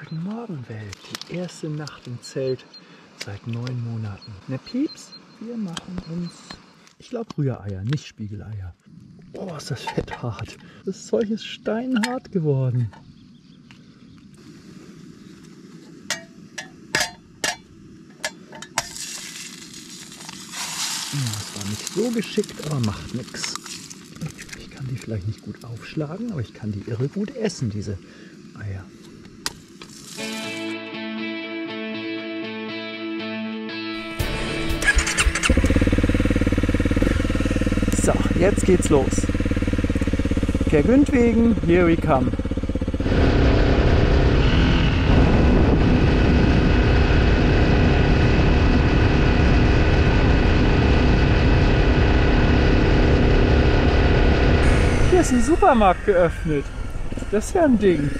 Guten Morgen, Welt. Die erste Nacht im Zelt seit 9 Monaten. Ne Pieps, wir machen uns, ich glaube, Rühreier, nicht Spiegeleier. Oh, ist das Fett hart. Das Zeug ist steinhart geworden. Das war nicht so geschickt, aber macht nichts. Ich kann die vielleicht nicht gut aufschlagen, aber ich kann die irre gut essen, diese Eier. So, jetzt geht's los. Per Gündwegen, here we come. Hier ist ein Supermarkt geöffnet. Das ist ja ein Ding.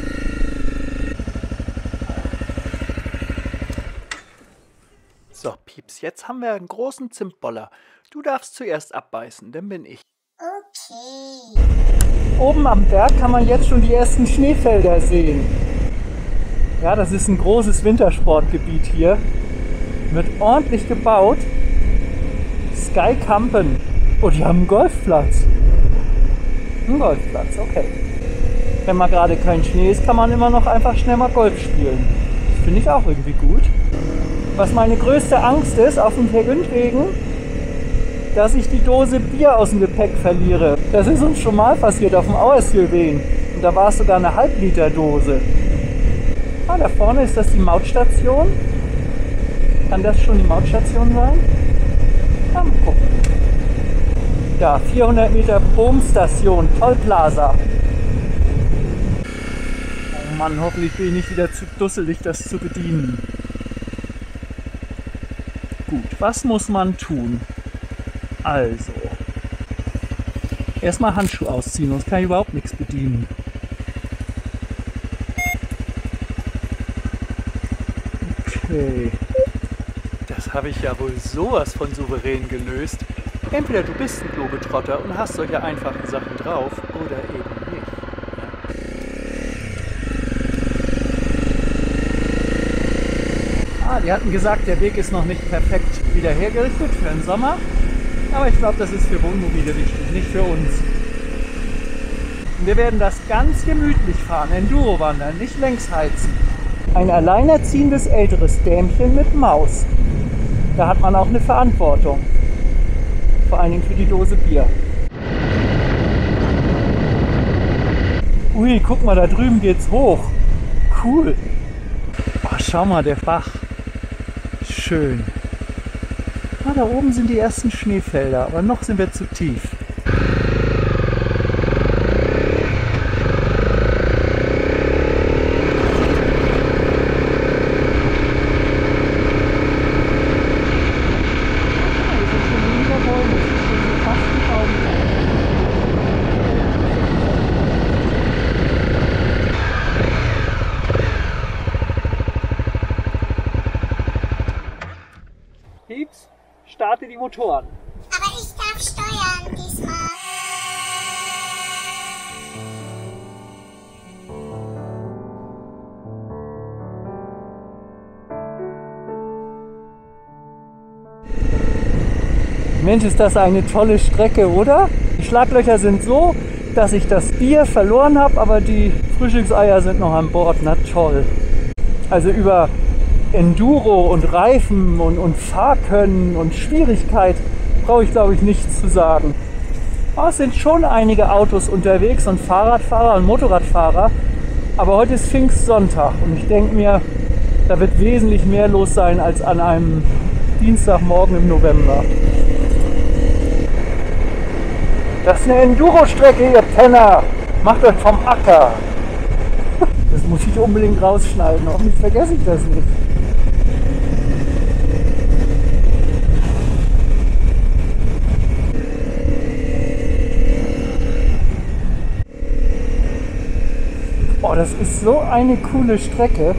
So, Pieps, jetzt haben wir einen großen Zimtboller. Du darfst zuerst abbeißen, dann bin ich. Okay. Oben am Berg kann man jetzt schon die ersten Schneefelder sehen. Ja, das ist ein großes Wintersportgebiet hier. Wird ordentlich gebaut. Sky Campen. Oh, die haben einen Golfplatz. Ein Golfplatz, okay. Wenn mal gerade kein Schnee ist, kann man immer noch einfach schnell mal Golf spielen. Das finde ich auch irgendwie gut. Was meine größte Angst ist auf dem Vergündwegen, dass ich die Dose Bier aus dem Gepäck verliere. Das ist uns schon mal passiert auf dem Auersjöwen. Und da war es sogar eine Halbliter-Dose. Ah, da vorne ist das die Mautstation. Kann das schon die Mautstation sein? Ja, mal gucken. Ja, 400 Meter Boom-Station, Tollplaza. Oh Mann, hoffentlich bin ich nicht wieder zu dusselig, das zu bedienen. Gut, was muss man tun? Also, erstmal Handschuhe ausziehen, sonst kann ich überhaupt nichts bedienen. Okay. Das habe ich ja wohl sowas von souverän gelöst. Entweder du bist ein Globetrotter und hast solche einfachen Sachen drauf, oder eben nicht. Ah, die hatten gesagt, der Weg ist noch nicht perfekt wieder hergerichtet für den Sommer. Aber ich glaube, das ist für Wohnmobile wichtig, nicht für uns. Wir werden das ganz gemütlich fahren, Enduro wandern, nicht längs heizen. Ein alleinerziehendes älteres Dämchen mit Maus. Da hat man auch eine Verantwortung. Vor allen Dingen für die Dose Bier. Ui, guck mal, da drüben geht's hoch. Cool. Oh, schau mal, der Bach. Schön. Ah, da oben sind die ersten Schneefelder, aber noch sind wir zu tief. Pieps, starte die Motoren. Aber ich darf steuern diesmal. Mensch, ist das eine tolle Strecke, oder? Die Schlaglöcher sind so, dass ich das Bier verloren habe, aber die Frühstückseier sind noch an Bord. Na toll. Also über Enduro und Reifen und Fahrkönnen und Schwierigkeit brauche ich, glaube ich, nichts zu sagen. Oh, es sind schon einige Autos unterwegs und Fahrradfahrer und Motorradfahrer, aber heute ist Pfingstsonntag und ich denke mir, da wird wesentlich mehr los sein als an einem Dienstagmorgen im November. Das ist eine Enduro-Strecke, ihr Penner! Macht euch vom Acker! Das muss ich unbedingt rausschneiden, hoffentlich vergesse ich das nicht. Oh, das ist so eine coole Strecke.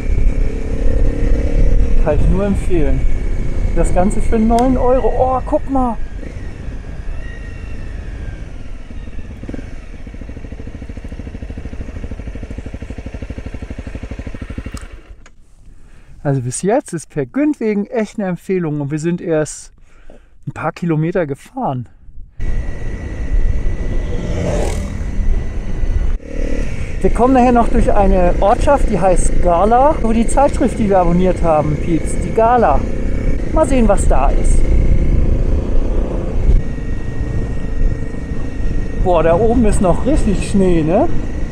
Kann ich nur empfehlen. Das Ganze für 9 €. Oh, guck mal! Also bis jetzt ist Per Gündwegen echt eine Empfehlung und wir sind erst ein paar Kilometer gefahren. Wir kommen nachher noch durch eine Ortschaft, die heißt Gala, wo die Zeitschrift, die wir abonniert haben, Pieps, die Gala. Mal sehen, was da ist. Boah, da oben ist noch richtig Schnee, ne?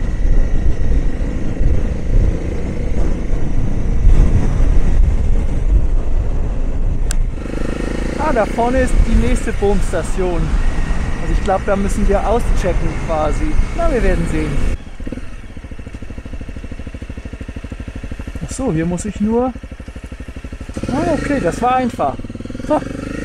Ah, da vorne ist die nächste Bohmstation. Also ich glaube, da müssen wir auschecken quasi. Na, wir werden sehen. Ach so, hier muss ich nur... Ah, okay, das war einfach. Ha.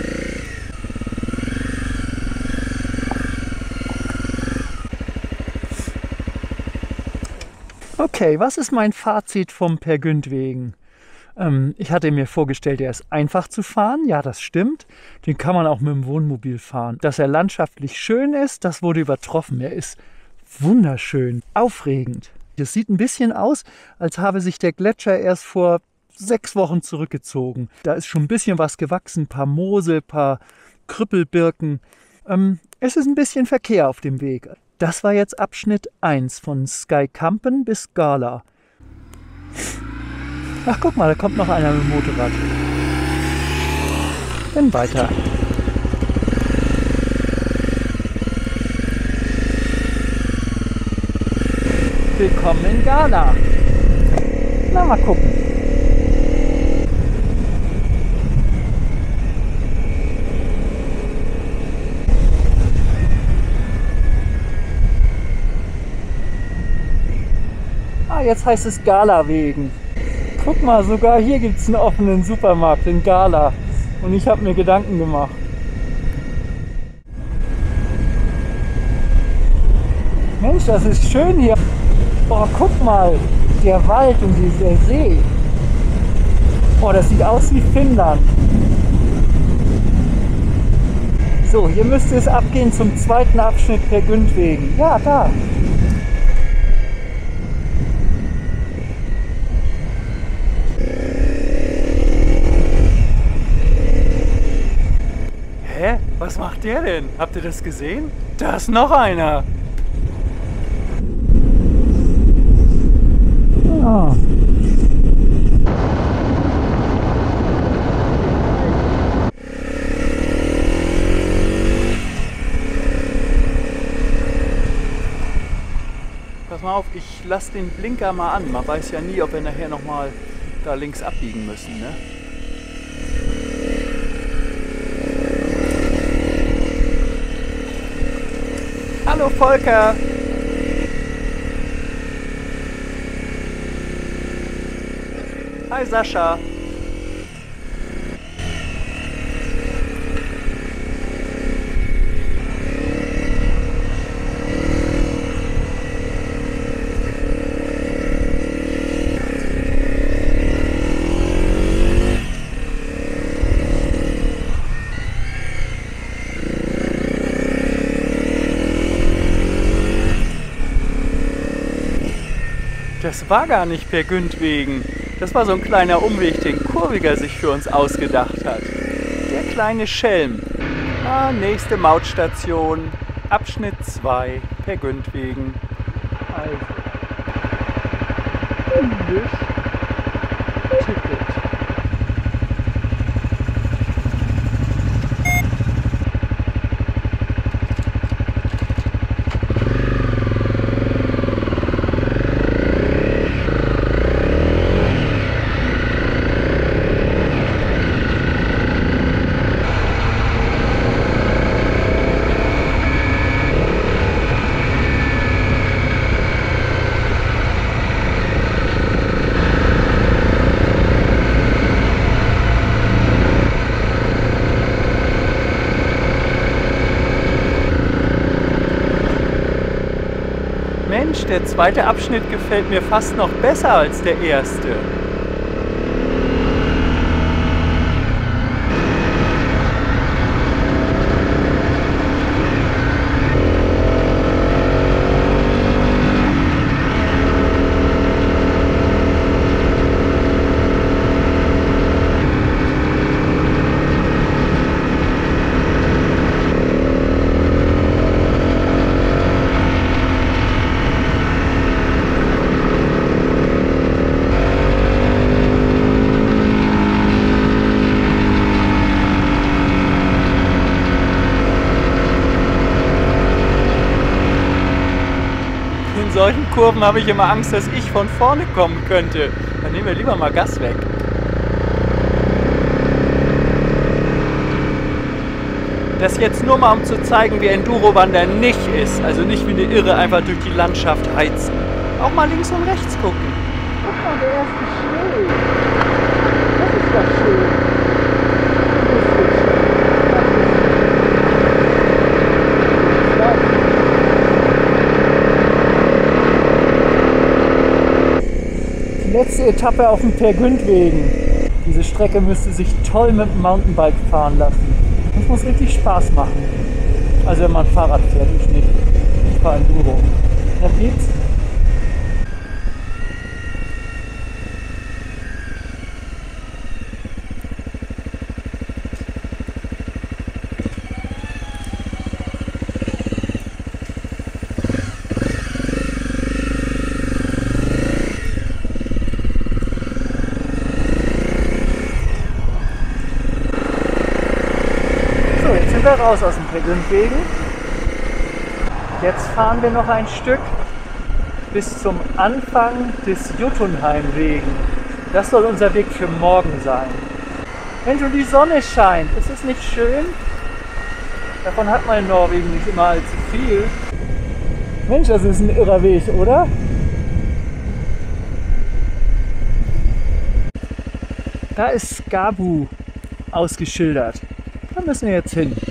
Okay, was ist mein Fazit vom Per Gündwegen? Ich hatte mir vorgestellt, er ist einfach zu fahren. Ja, das stimmt. Den kann man auch mit dem Wohnmobil fahren. Dass er landschaftlich schön ist, das wurde übertroffen. Er ist wunderschön, aufregend. Es sieht ein bisschen aus, als habe sich der Gletscher erst vor 6 Wochen zurückgezogen. Da ist schon ein bisschen was gewachsen, ein paar Moose, ein paar Krüppelbirken. Es ist ein bisschen Verkehr auf dem Weg. Das war jetzt Abschnitt 1 von Skykampen bis Gala. Ach, guck mal, da kommt noch einer mit dem Motorrad. Dann weiter. Willkommen in Gala. Na, mal gucken. Ah, jetzt heißt es Gala-Wegen. Guck mal, sogar hier gibt es einen offenen Supermarkt in Gala. Und ich habe mir Gedanken gemacht. Mensch, das ist schön hier. Boah, guck mal, der Wald und dieser See. Boah, das sieht aus wie Finnland. So, hier müsste es abgehen zum zweiten Abschnitt Per Gündwegen. Ja, da. Hä? Was macht der denn? Habt ihr das gesehen? Da ist noch einer. Ah. Pass mal auf, ich lasse den Blinker mal an. Man weiß ja nie, ob wir nachher nochmal da links abbiegen müssen, ne? Hallo Volker! Hi Sascha! Das war gar nicht Per Gündwegen. Das war so ein kleiner Umweg, den Kurviger sich für uns ausgedacht hat. Der kleine Schelm. Ah, nächste Mautstation. Abschnitt 2. Per Gündwegen. Also. Englisch. Ticket. Mensch, der zweite Abschnitt gefällt mir fast noch besser als der erste. Kurven habe ich immer Angst, dass ich von vorne kommen könnte. Dann nehmen wir lieber mal Gas weg. Das jetzt nur mal, um zu zeigen, wie Enduro-Wandern nicht ist. Also nicht wie eine Irre einfach durch die Landschaft heizen. Auch mal links und rechts gucken. Guck mal, der erste Schnee. Das ist doch schön. Die letzte Etappe auf den Pergündwegen. Diese Strecke müsste sich toll mit dem Mountainbike fahren lassen. Das muss richtig Spaß machen. Also wenn man Fahrrad fährt, ich nicht. Ich fahre Enduro. Da geht's. Wir raus aus dem Pergündwegen. Jetzt fahren wir noch ein Stück bis zum Anfang des Jotunheimwegen. Das soll unser Weg für morgen sein. Wenn schon die Sonne scheint, ist es nicht schön? Davon hat man in Norwegen nicht immer allzu viel. Mensch, das ist ein irrer Weg, oder? Da ist Skabu ausgeschildert. Da müssen wir jetzt hin.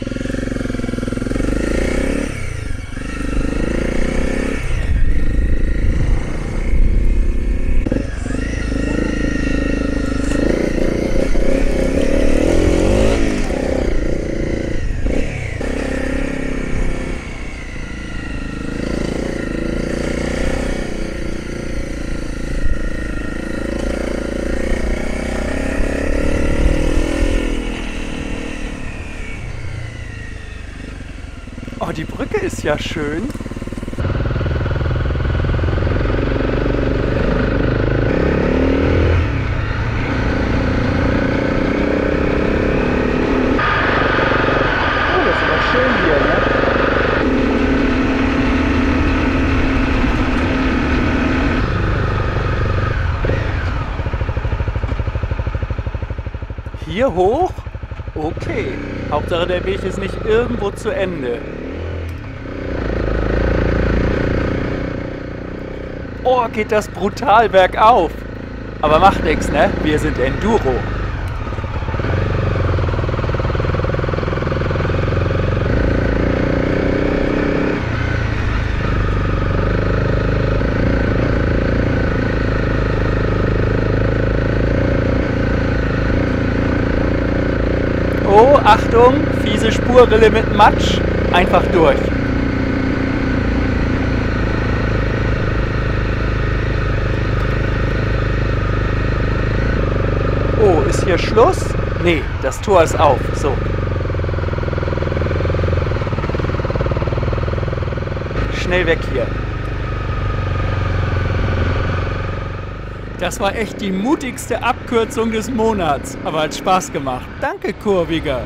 Oh, die Brücke ist ja schön. Oh, das ist aber schön hier, ne? Hier hoch? Okay. Hauptsache der Weg ist nicht irgendwo zu Ende. Oh, geht das brutal bergauf. Aber macht nichts, ne? Wir sind Enduro. Oh, Achtung, fiese Spurrille mit Matsch. Einfach durch. Oh, ist hier Schluss? Nee, das Tor ist auf. So. Schnell weg hier. Das war echt die mutigste Abkürzung des Monats. Aber hat Spaß gemacht. Danke, Kurviger.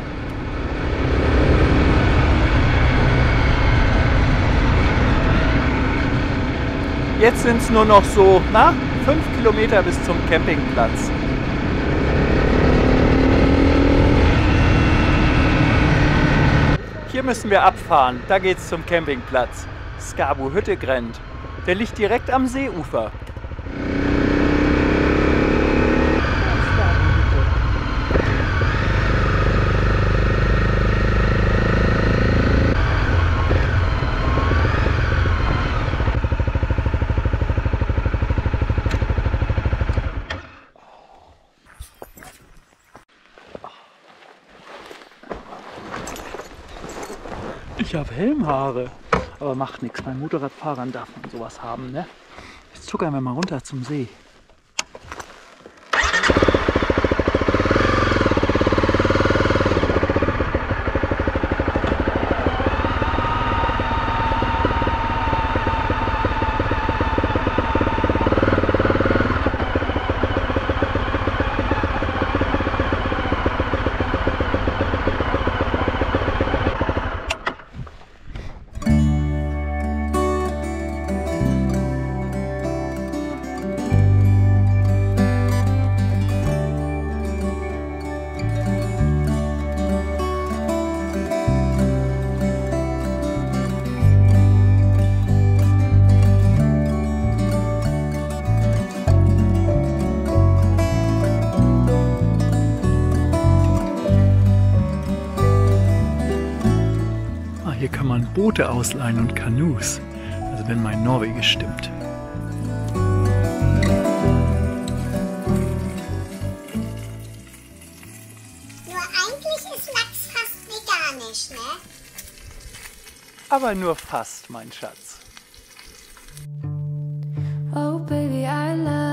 Jetzt sind es nur noch so, 5 Kilometer bis zum Campingplatz. Hier müssen wir abfahren, da geht's zum Campingplatz. Skabu Hüttegrend. Der liegt direkt am Seeufer. Ich habe Helmhaare, aber macht nichts. Bei Motorradfahrern darf man sowas haben, ne? Jetzt tuckern wir mal runter zum See. Boote ausleihen und Kanus. Also wenn mein Norwegisch stimmt. Nur eigentlich ist Lachs fast veganisch, ne? Aber nur fast, mein Schatz. Oh baby, I love